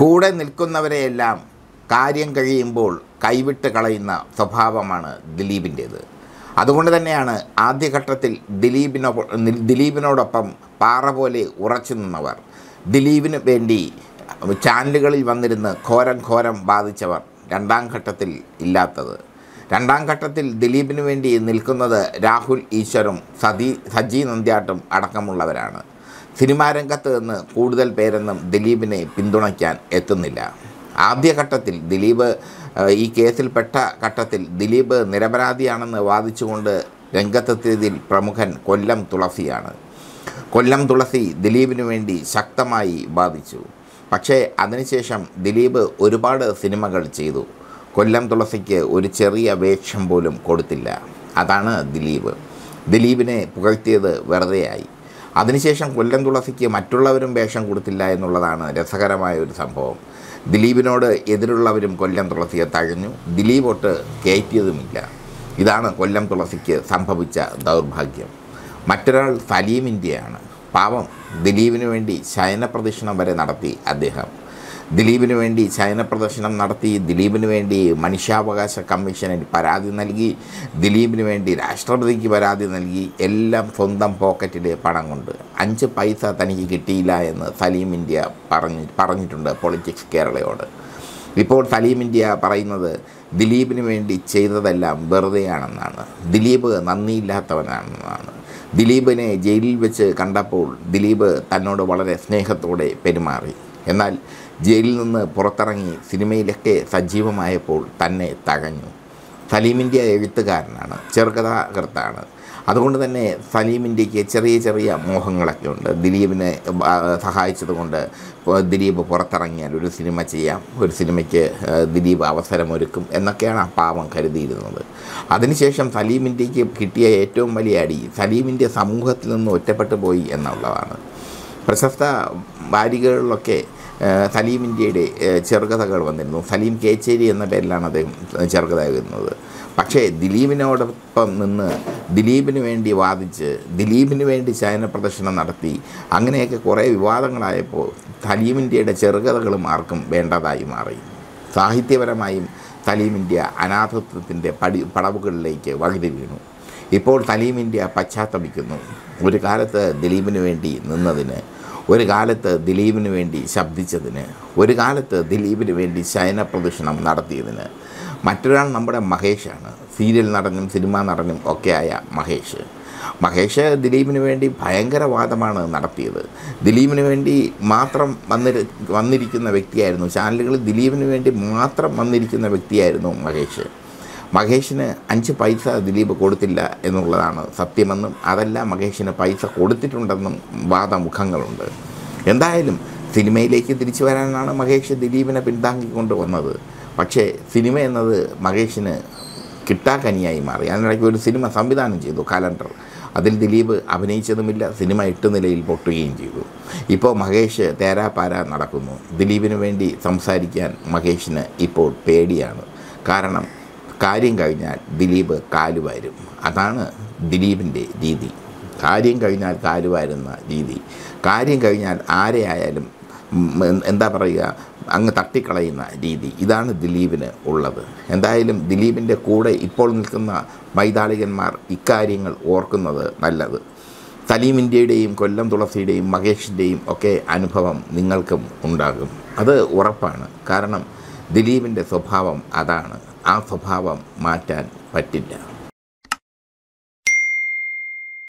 കൂടെ നിൽക്കുന്നവരെയെല്ലാം കാര്യം കഴിയുമ്പോൾ കൈവിട്ട് കളയുന്ന സ്വഭാവമാണ് ദിലീപിൻ്റേത്. അതുകൊണ്ട് തന്നെയാണ് ആദ്യഘട്ടത്തിൽ ദിലീപിനോടൊപ്പം പാറ പോലെ ഉറച്ചു നിന്നവർ, ദിലീപിന് വേണ്ടി ചാനലുകളിൽ വന്നിരുന്ന് ഘോരം ബാധിച്ചവർ രണ്ടാം ഘട്ടത്തിൽ ഇല്ലാത്തത്. രണ്ടാം ഘട്ടത്തിൽ ദിലീപിന് വേണ്ടി നിൽക്കുന്നത് രാഹുൽ ഈശ്വറും സജി നന്ദ്യാട്ടും അടക്കമുള്ളവരാണ്. സിനിമാ രംഗത്ത് നിന്ന് കൂടുതൽ പേരൊന്നും ദിലീപിനെ പിന്തുണയ്ക്കാൻ എത്തുന്നില്ല. ആദ്യഘട്ടത്തിൽ ഈ കേസിൽപ്പെട്ട ഘട്ടത്തിൽ ദിലീപ് നിരപരാധിയാണെന്ന് വാദിച്ചുകൊണ്ട് രംഗത്തെത്തിയതിൽ പ്രമുഖൻ കൊല്ലം തുളസിയാണ്. കൊല്ലം തുളസി ദിലീപിന് വേണ്ടി ശക്തമായി വാദിച്ചു. പക്ഷേ അതിനുശേഷം ദിലീപ് ഒരുപാട് സിനിമകൾ ചെയ്തു. കൊല്ലം തുളസിക്ക് ഒരു ചെറിയ വേഷം പോലും കൊടുത്തില്ല. അതാണ് ദിലീപിനെ പുകഴ്ത്തിയത് വെറുതെയായി. അതിനുശേഷം കൊല്ലം തുളസിക്ക് മറ്റുള്ളവരും വേഷം കൊടുത്തില്ല എന്നുള്ളതാണ് രസകരമായ ഒരു സംഭവം. ദിലീപിനോട് എതിരുള്ളവരും കൊല്ലം തുളസിയെ തഴഞ്ഞു, ദിലീപൊട്ട് കയറ്റിയതുമില്ല. ഇതാണ് കൊല്ലം തുളസിക്ക് സംഭവിച്ച ദൗർഭാഗ്യം. മറ്റൊരാൾ സലീം ഇന്ത്യയാണ്. പാവം, ദിലീപിന് വേണ്ടി ശയനപ്രദക്ഷിണം വരെ നടത്തി അദ്ദേഹം. ദിലീപിന് വേണ്ടി ശയനപ്രദർശനം നടത്തി, ദിലീപിന് വേണ്ടി മനുഷ്യാവകാശ കമ്മീഷനിൽ പരാതി നൽകി, ദിലീപിന് വേണ്ടി രാഷ്ട്രപതിക്ക് പരാതി നൽകി, എല്ലാം സ്വന്തം പോക്കറ്റിലെ പണം കൊണ്ട്. 5 പൈസ തനിക്ക് കിട്ടിയില്ല എന്ന് സലീം ഇന്ത്യ പറഞ്ഞിട്ടുണ്ട് പൊളിറ്റിക്സ് കേരളയോട്. ഇപ്പോൾ സലീം ഇന്ത്യ പറയുന്നത് ദിലീപിന് വേണ്ടി ചെയ്തതെല്ലാം വെറുതെയാണെന്നാണ്, ദിലീപ് നന്ദിയില്ലാത്തവനാണെന്നാണ്. ദിലീപിനെ ജയിലിൽ വെച്ച് കണ്ടപ്പോൾ ദിലീപ് തന്നോട് വളരെ സ്നേഹത്തോടെ പെരുമാറി. എന്നാൽ ജയിലിൽ നിന്ന് പുറത്തിറങ്ങി സിനിമയിലൊക്കെ സജീവമായപ്പോൾ തന്നെ തഴഞ്ഞു. സലീം ഇന്ത്യ എഴുത്തുകാരനാണ്, ചെറുകഥാകൃത്താണ്. അതുകൊണ്ട് തന്നെ സലീം ഇന്ത്യക്ക് ചെറിയ മോഹങ്ങളൊക്കെ ഉണ്ട്. ദിലീപിനെ സഹായിച്ചതുകൊണ്ട് ദിലീപ് പുറത്തിറങ്ങിയാൽ ഒരു സിനിമ ചെയ്യാം, ഒരു സിനിമയ്ക്ക് ദിലീപ് അവസരമൊരുക്കും എന്നൊക്കെയാണ് ആ പാവം കരുതിയിരുന്നത്. അതിനുശേഷം സലീം ഇന്ത്യക്ക് കിട്ടിയ ഏറ്റവും വലിയ അടി സലീം ഇന്ത്യ സമൂഹത്തിൽ നിന്ന് ഒറ്റപ്പെട്ടു പോയി എന്നുള്ളതാണ്. പ്രശസ്ത വാരികകളിലൊക്കെ സലീം ഇന്ത്യയുടെ ചെറുകഥകൾ വന്നിരുന്നു. സലീം കേച്ചേരി എന്ന പേരിലാണ് അദ്ദേഹം ചെറുകഥ എഴുതുന്നത്. പക്ഷേ ദിലീപിനോടൊപ്പം നിന്ന് ദിലീപിന് വേണ്ടി വാദിച്ച്, ദിലീപിന് വേണ്ടി ശയനപ്രദർശനം നടത്തി, അങ്ങനെയൊക്കെ കുറേ വിവാദങ്ങളായപ്പോൾ സലീം ഇന്ത്യയുടെ ചെറുകഥകളും ആർക്കും വേണ്ടതായി മാറി. സാഹിത്യപരമായും സലീം ഇന്ത്യ അനാഥത്വത്തിൻ്റെ പടവുകളിലേക്ക് വഴുതി വീണു. ഇപ്പോൾ സലീം ഇന്ത്യ പശ്ചാത്തപിക്കുന്നു. ഒരു കാലത്ത് ദിലീപിന് വേണ്ടി നിന്നതിന്, ഒരു കാലത്ത് ദിലീപിന് വേണ്ടി ശബ്ദിച്ചതിന്, ഒരു കാലത്ത് ദിലീപിന് വേണ്ടി ശയനപ്രദർശനം നടത്തിയതിന്. മറ്റൊരാൾ നമ്മുടെ മഹേഷാണ്. സീരിയൽ നടനും സിനിമാ നടനും ഒക്കെയായ മഹേഷ് ദിലീപിന് വേണ്ടി ഭയങ്കര വാദമാണ് നടത്തിയത്. ദിലീപിന് വേണ്ടി മാത്രം വന്നിരിക്കുന്ന വ്യക്തിയായിരുന്നു, ചാനലുകളിൽ ദിലീപിന് വേണ്ടി മാത്രം വന്നിരിക്കുന്ന വ്യക്തിയായിരുന്നു മഹേഷിന് 5 പൈസ ദിലീപ് കൊടുത്തില്ല എന്നുള്ളതാണ് സത്യമെന്നും അതല്ല മഹേഷിന് പൈസ കൊടുത്തിട്ടുണ്ടെന്നും വാദമുഖങ്ങളുണ്ട്. എന്തായാലും സിനിമയിലേക്ക് തിരിച്ചു വരാനാണ് മഹേഷ് ദിലീപിനെ പിന്താങ്ങിക്കൊണ്ട് വന്നത്. പക്ഷേ സിനിമ എന്നത് മഹേഷിന് കിട്ടാക്കനിയായി മാറി. അതിനിടയ്ക്ക് ഒരു സിനിമ സംവിധാനം ചെയ്തു, കലണ്ടർ. അതിൽ ദിലീപ് അഭിനയിച്ചതുമില്ല, സിനിമ 8 നിലയിൽ പൊട്ടുകയും ചെയ്തു. ഇപ്പോൾ മഹേഷ് തേരാപ്പാര നടക്കുന്നു. ദിലീപിന് വേണ്ടി സംസാരിക്കാൻ മഹേഷിന് ഇപ്പോൾ പേടിയാണ്. കാരണം കാര്യം കഴിഞ്ഞാൽ ദിലീപ് കാലുവാരും. അതാണ് ദിലീപിൻ്റെ രീതി. കാര്യം കഴിഞ്ഞാൽ കാലുവാരുന്ന രീതി. കാര്യം കഴിഞ്ഞാൽ ആരെയായാലും എന്താ പറയുക, അങ്ങ് തട്ടിക്കളയുന്ന രീതി. ഇതാണ് ദിലീപിന് ഉള്ളത്. എന്തായാലും ദിലീപിൻ്റെ കൂടെ ഇപ്പോൾ നിൽക്കുന്ന മൈതാളികന്മാർ ഇക്കാര്യങ്ങൾ ഓർക്കുന്നത് നല്ലത്. സലീം ഇന്ത്യയുടെയും കൊല്ലം തുളസിയുടെയും മഹേഷിൻ്റെയും ഒക്കെ അനുഭവം നിങ്ങൾക്കും ഉണ്ടാകും. അത് ഉറപ്പാണ്. കാരണം ദിലീപിൻ്റെ സ്വഭാവം അതാണ്. ആ സ്വഭാവം മാറ്റാൻ പറ്റില്ല.